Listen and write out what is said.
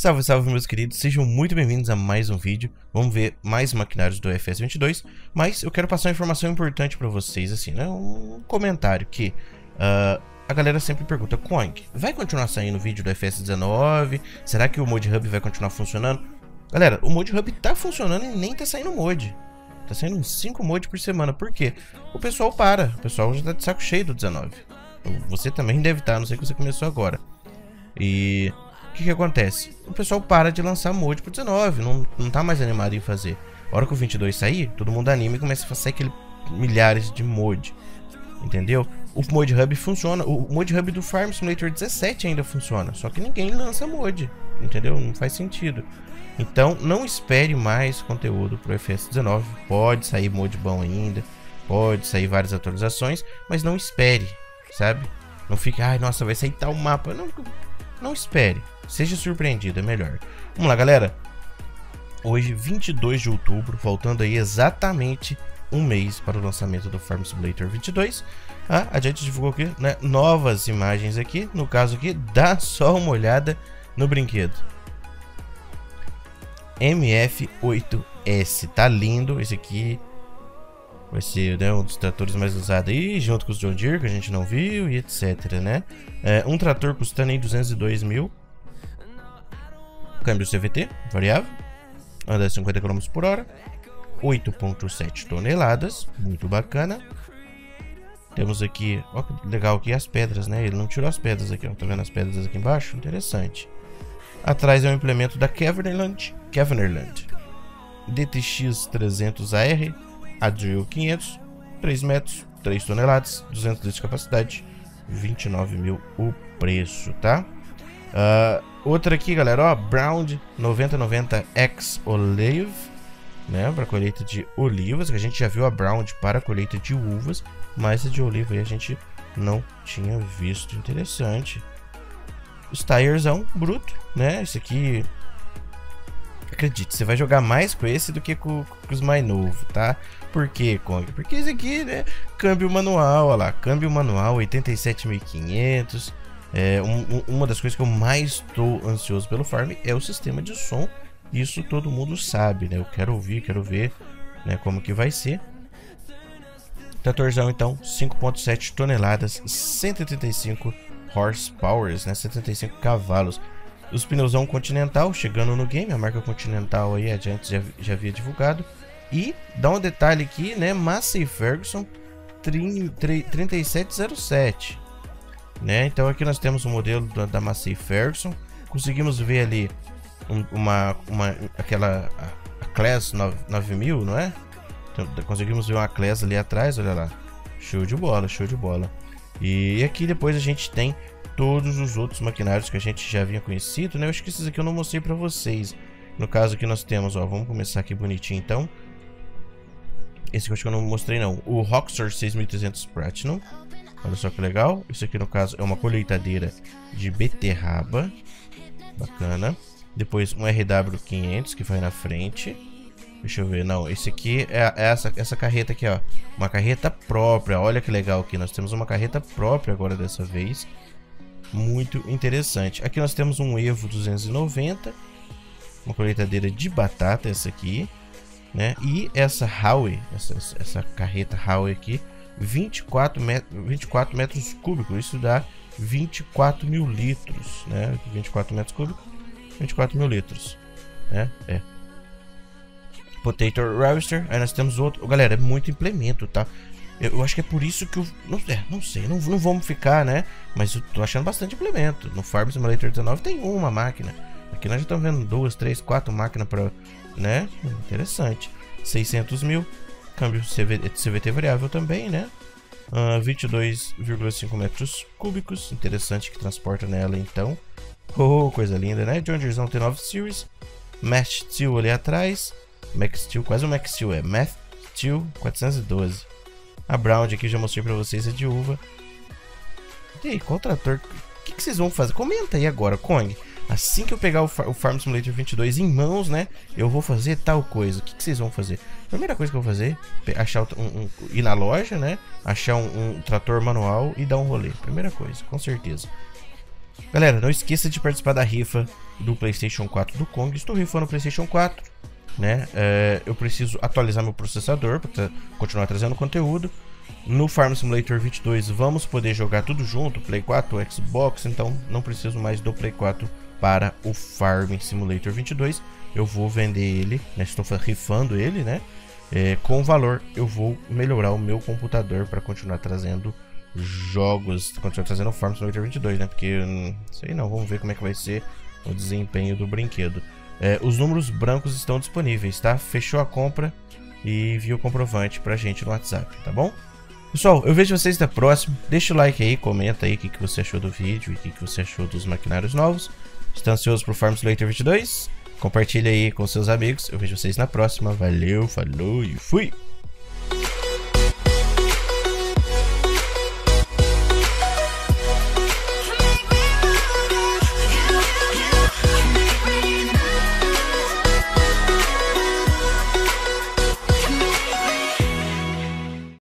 Salve, salve meus queridos, sejam muito bem-vindos a mais um vídeo. Vamos ver mais maquinários do FS22, mas eu quero passar uma informação importante pra vocês, assim, né? Um comentário que a galera sempre pergunta: Kong, vai continuar saindo vídeo do FS19? Será que o Mod Hub vai continuar funcionando? Galera, o Mod Hub tá funcionando e nem tá saindo mod. Tá saindo uns 5 mods por semana. Por quê? O pessoal para, o pessoal já tá de saco cheio do 19. Você também deve estar, não sei que você começou agora. E o que acontece? O pessoal para de lançar mod pro 19, não tá mais animado em fazer. A hora que o 22 sair, todo mundo anima e começa a sair aquele milhares de mod. Entendeu? O Mod Hub funciona, o Mod Hub do Farm Simulator 17 ainda funciona, só que ninguém lança mod, entendeu? Não faz sentido. Então não espere mais conteúdo pro FS19, pode sair mod bom ainda, pode sair várias atualizações, mas não espere, sabe? Não fique, ai nossa, vai sair tal mapa, não espere, seja surpreendido, é melhor. Vamos lá galera, hoje 22 de outubro, faltando aí exatamente um mês para o lançamento do Farm Simulator 22, a gente divulgou aqui, né, novas imagens aqui, no caso aqui, dá só uma olhada no brinquedo. MF8S, tá lindo, esse aqui vai ser, né, um dos tratores mais usados aí, junto com os John Deere, que a gente não viu, e etc, né. Um trator custando aí 202 mil, câmbio CVT, variável, anda a 50 km por hora, 8,7 toneladas, muito bacana. Temos aqui, ó que legal aqui as pedras, né, ele não tirou as pedras aqui, ó, tá vendo as pedras aqui embaixo? Interessante. Atrás é um implemento da Cavernerland DTX 300AR, a Drill 500, 3 metros, 3 toneladas, 200 litros de capacidade, 29 mil o preço, tá? Outra aqui, galera, ó, Brown 9090X Olive, né, para colheita de olivas, que a gente já viu a Brown para colheita de uvas, mas a de oliva aí a gente não tinha visto. Interessante. Os tiresão bruto, né? Esse aqui, acredite, você vai jogar mais com esse do que com os mais novos, tá? Por quê, Kong? Porque esse aqui, né? Câmbio manual, olha lá, câmbio manual 87.500. Uma das coisas que eu mais estou ansioso pelo farm é o sistema de som. Isso todo mundo sabe, né? Eu quero ouvir, quero ver, né, como que vai ser. Tratorzão então, 5,7 toneladas, 135 horsepowers, né, 75 cavalos. Os pneuzão Continental chegando no game, a marca Continental aí a gente já havia divulgado. E dá um detalhe aqui, né, Massey Ferguson 3707, né? Então aqui nós temos o modelo da Massey Ferguson. Conseguimos ver ali aquela a Class 9000, não é? Então, conseguimos ver uma Class ali atrás, olha lá. Show de bola, show de bola. E aqui depois a gente tem todos os outros maquinários que a gente já havia conhecido, né? Eu acho que esses aqui eu não mostrei pra vocês. No caso aqui nós temos, ó, vamos começar aqui bonitinho então. Esse que eu acho que eu não mostrei não. O Roxor 6300 Platinum. Olha só que legal. Isso aqui no caso é uma colheitadeira de beterraba. Bacana. Depois um RW500 que vai na frente. Deixa eu ver, não, esse aqui é essa carreta aqui, ó. Uma carreta própria, olha que legal aqui. Nós temos uma carreta própria agora dessa vez. Muito interessante. Aqui nós temos um Evo 290. Uma colheitadeira de batata, essa aqui, né? E essa Howie, essa carreta Howie aqui, 24 metros cúbicos. Isso dá 24 mil litros, né? 24 metros cúbicos, 24 mil litros, né? Potato Roaster. Aí nós temos outro. Galera, é muito implemento, tá? Eu acho que é por isso que eu... Não sei, não vamos ficar, né? Mas eu tô achando bastante implemento. No Farm Simulator 19 tem uma máquina. Aqui nós já estamos vendo 2, 3, 4 máquinas para, né? Interessante. 600 mil. Câmbio CVT variável também, né? 22,5 metros cúbicos. Interessante que transporta nela, então. Oh, coisa linda, né? John Deerezão T9 Series. Mass Steel ali atrás. Max Steel, quase um Max Steel, é Math Steel 412. A Brown aqui já mostrei pra vocês, é de uva. E aí, qual trator? O que vocês vão fazer? Comenta aí agora, Kong. Assim que eu pegar o Farm Simulator 22 em mãos, né, eu vou fazer tal coisa. O que vocês vão fazer? Primeira coisa que eu vou fazer, achar ir na loja, né, achar um trator manual e dar um rolê. Primeira coisa, com certeza. Galera, não esqueça de participar da rifa do PlayStation 4 do Kong. Estou rifando o PlayStation 4, né? Eu preciso atualizar meu processador para continuar trazendo conteúdo. No Farm Simulator 22 vamos poder jogar tudo junto, Play 4, Xbox, então não preciso mais do Play 4 para o Farm Simulator 22. Eu vou vender ele, né? Estou rifando ele, né? Com valor eu vou melhorar o meu computador para continuar trazendo jogos, continuar trazendo o Farm Simulator 22, né? Porque, sei não, vamos ver como é que vai ser o desempenho do brinquedo. Os números brancos estão disponíveis, tá? Fechou a compra e envia o comprovante pra gente no WhatsApp, tá bom? Pessoal, eu vejo vocês na próxima. Deixa o like aí, comenta aí o que você achou do vídeo e o que você achou dos maquinários novos. Está ansioso pro Farm Simulator 22? Compartilha aí com seus amigos. Eu vejo vocês na próxima. Valeu, falou e fui!